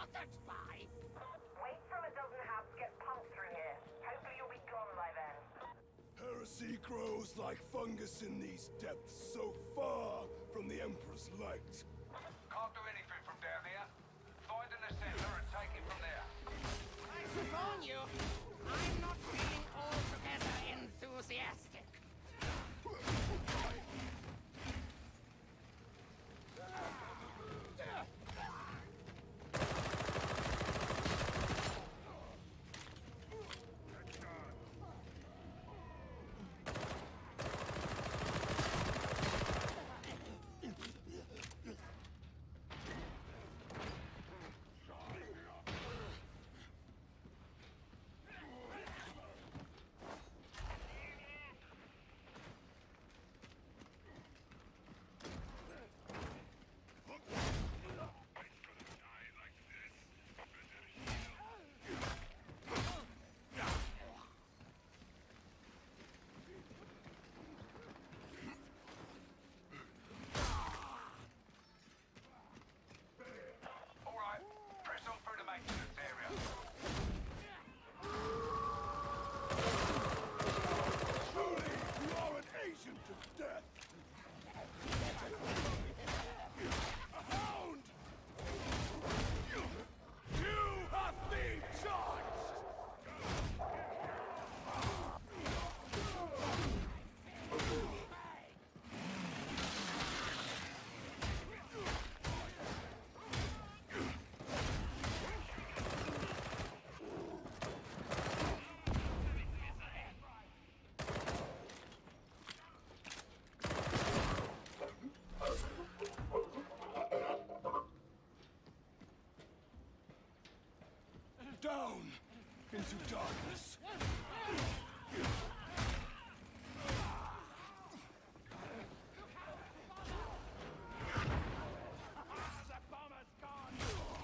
slaughtered by? Wait till a dozen habs get pumped through here. Hopefully you'll be gone by then. Heresy grows like fungus in these depths, so far from the Emperor's light. Can't do anything from down here. Find an assembler and take it from there. I should warn you, I'm not feeling altogether enthusiastic. Press on through the maintenance area. Truly, you are an agent of death! A hound! You have been charged! Down into darkness. The bomb has gone!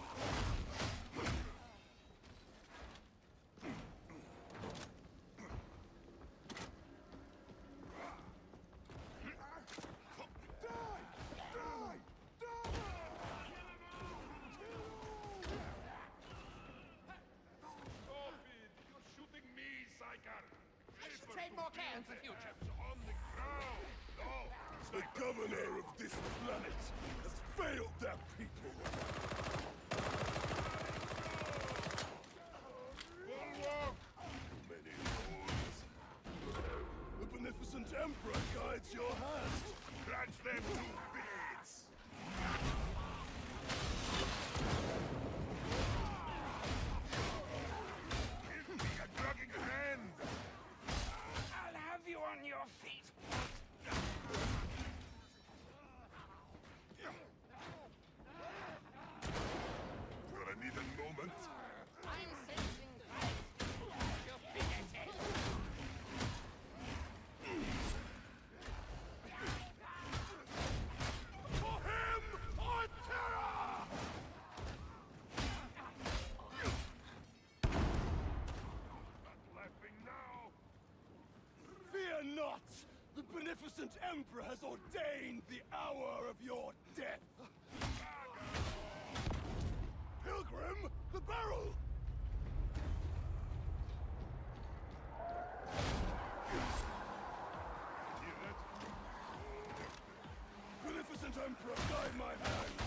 I should take more care in the future. On the ground! No! The governor of this planet has failed their people. Bulwark! Many fools. The beneficent Emperor guides your hand. Scratch them to bits! Give me a drugging hand! I'll have you on your feet. Gonna need a moment. I'm sensing great stupidity. For him, on terror! Not laughing now. Fear not! The beneficent Emperor has ordained the hour of your death! Pilgrim, the barrel! Hear that? Beneficent Emperor, guide my hand!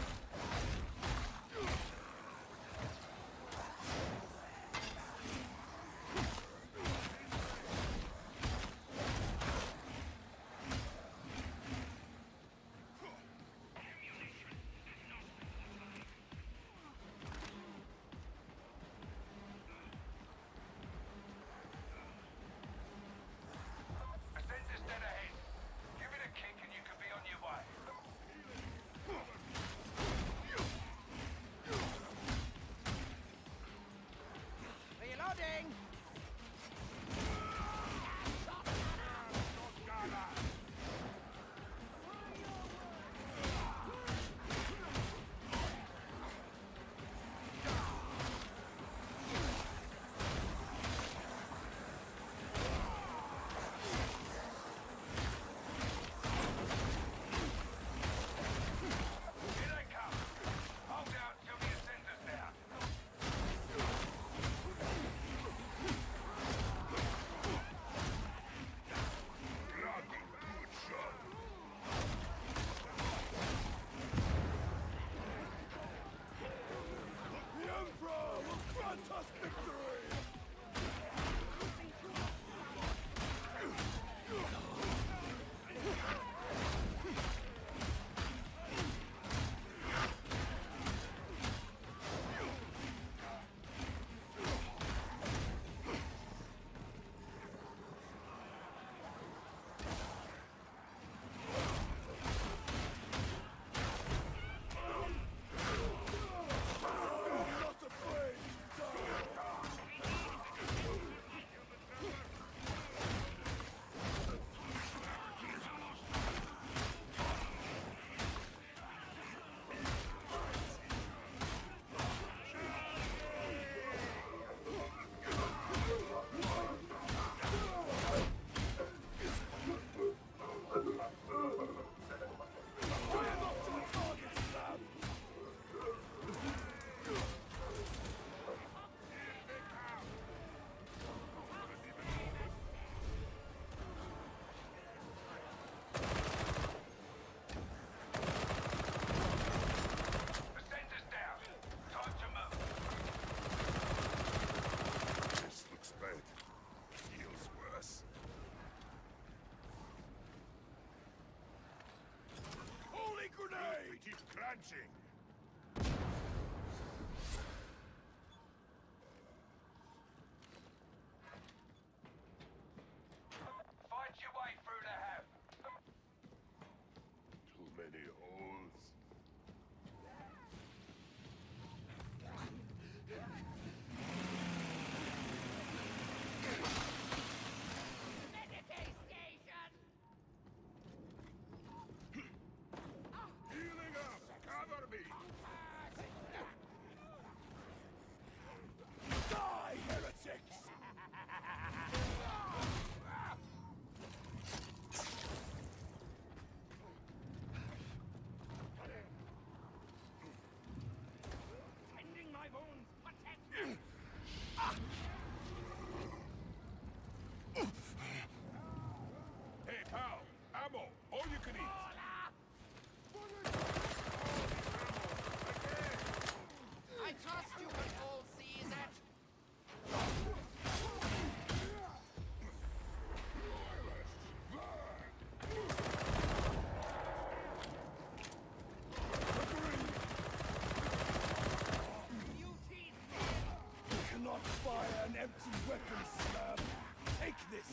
empty weapon slab. Take this.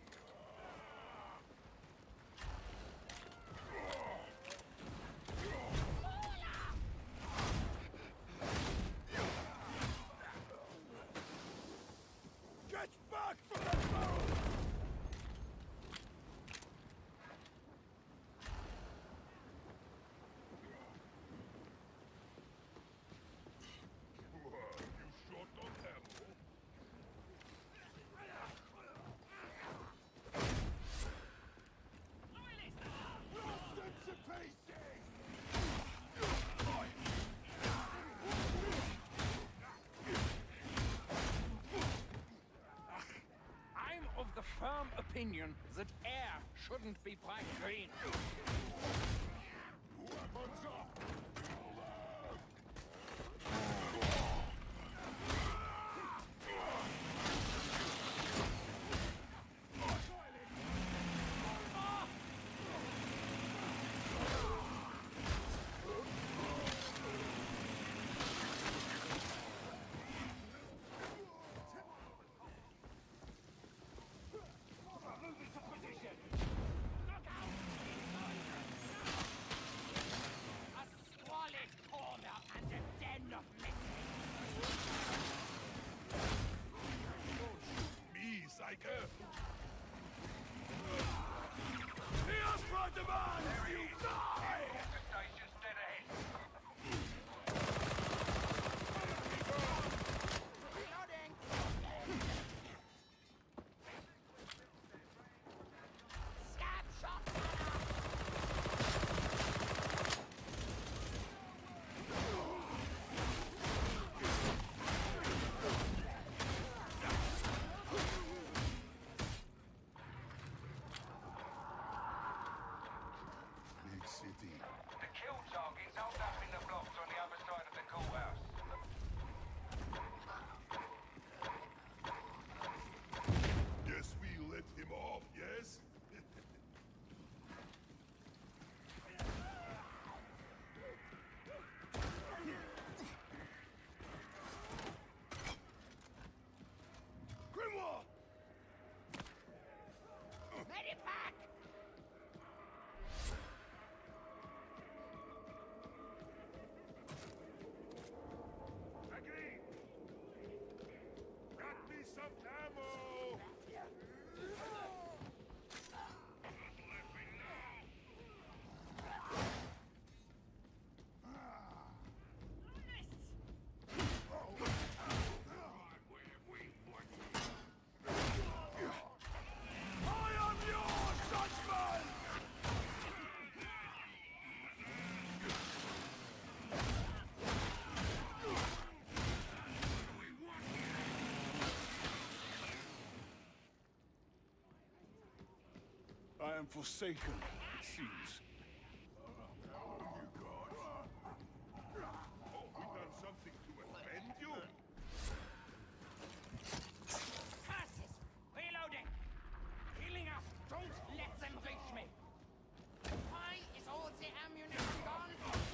Get back from that barrel! You short on ammo? Sense of pacing! I'm of the firm opinion that air shouldn't be bright green. Weapons up! A squalid corner and a den of missing. Me, psycho! Here for demand! You die! The station's dead ahead. Reloading! Scab shot! Big city. The kill target's hold up in the blocks on the other side of the courthouse. Guess we let him off, yes? Grimoire! Medipack! Agreed! Got me some ammo! I am your judgment! I am forsaken, it seems. Oh, we done something to offend you? Curses! Reloading! Healing up! Don't let them reach me! Why is all the ammunition gone?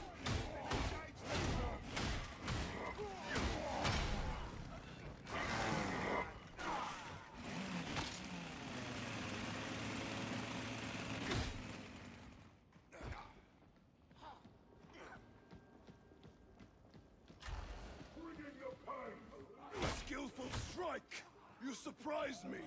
A skillful strike! You surprised me!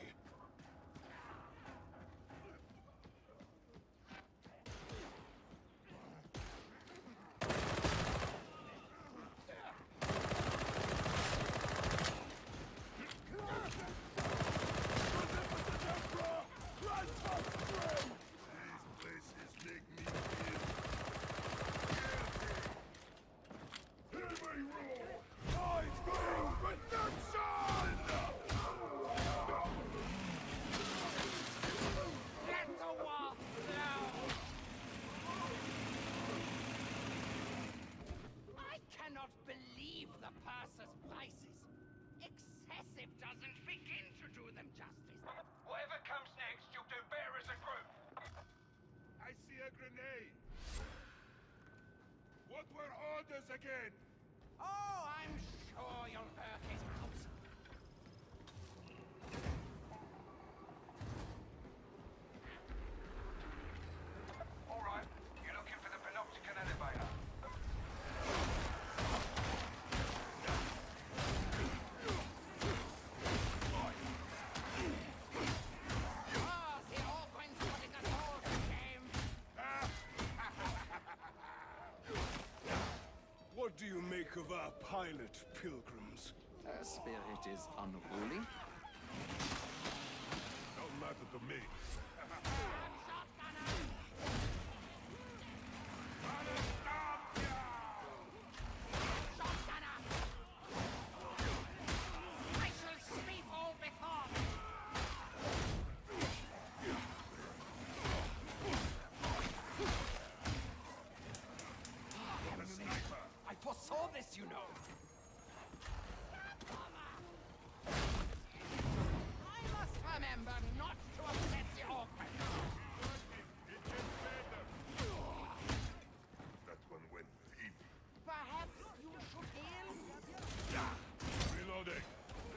Magnificent Emperor! Grant us strength! These places make me feel guilty. Enemy rule! I bring redemption! Let the war flow! I cannot believe the purser's prices. Excessive doesn't begin to do them justice. Whatever comes next, you'll do better as a group. I see a grenade. What were orders again? Oh, I'm sure you'll hurt his house. you make of our pilot pilgrims? Her spirit is unruly. Don't matter to me. I shall sweep all before me! I foresaw this, you know. I must remember not to upset the orphan. That one went deep. Perhaps you should heal? Reloading.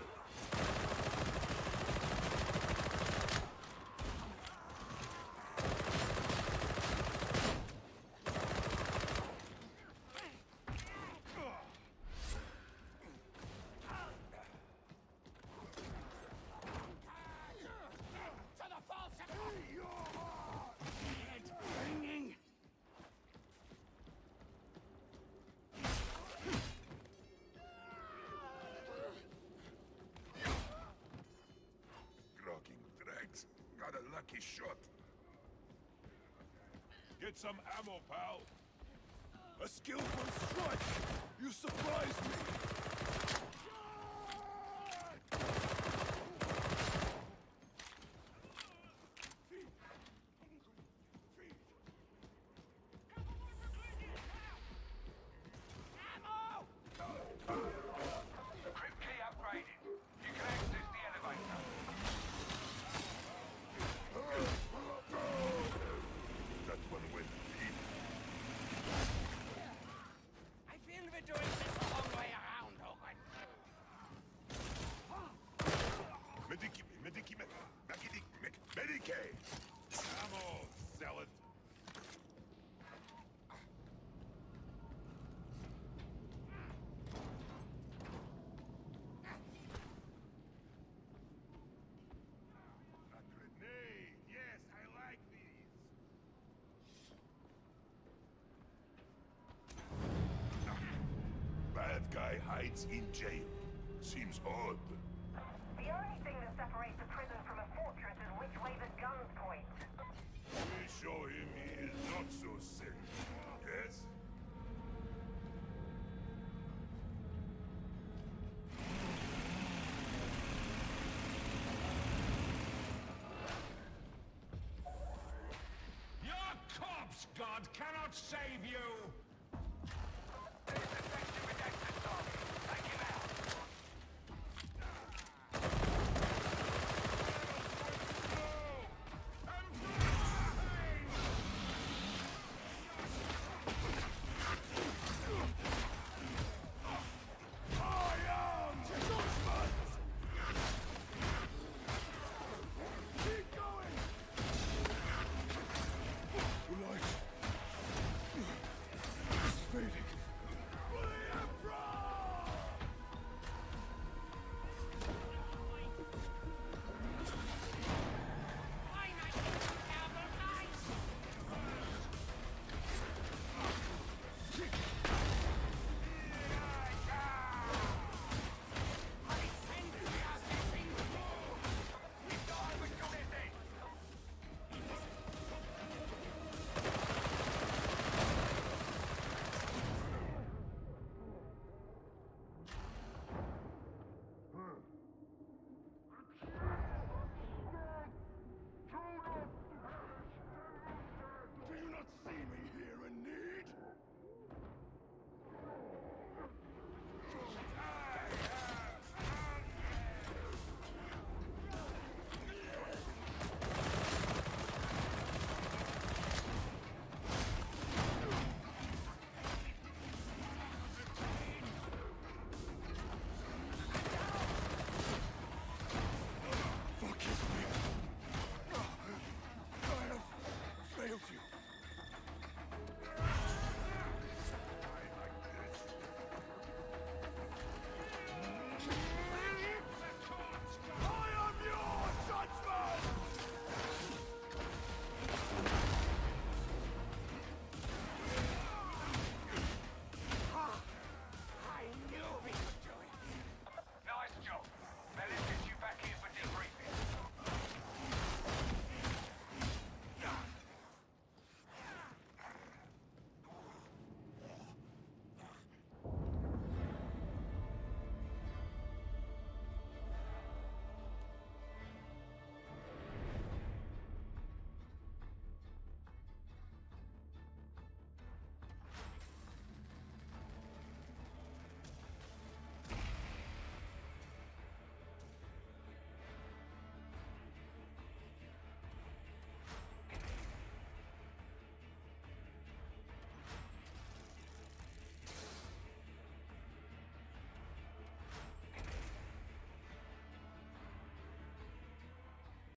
To the false head ringing. Groggy drags. Got a lucky shot. Get some ammo, pal. A skillful strike! You surprised me! Ammo! Crypt key upgraded. You can access the elevator. That one went deep. I feel we're doing this the wrong way around, Owen. Medicaid. Ammo, sell it. A grenade. Yes, I like these. Bad guy hides in jail. Seems odd. The only thing that separates a prison from a fortress is which way the guns point. We show him he is not so sick. Yes? Your corpse god cannot save you!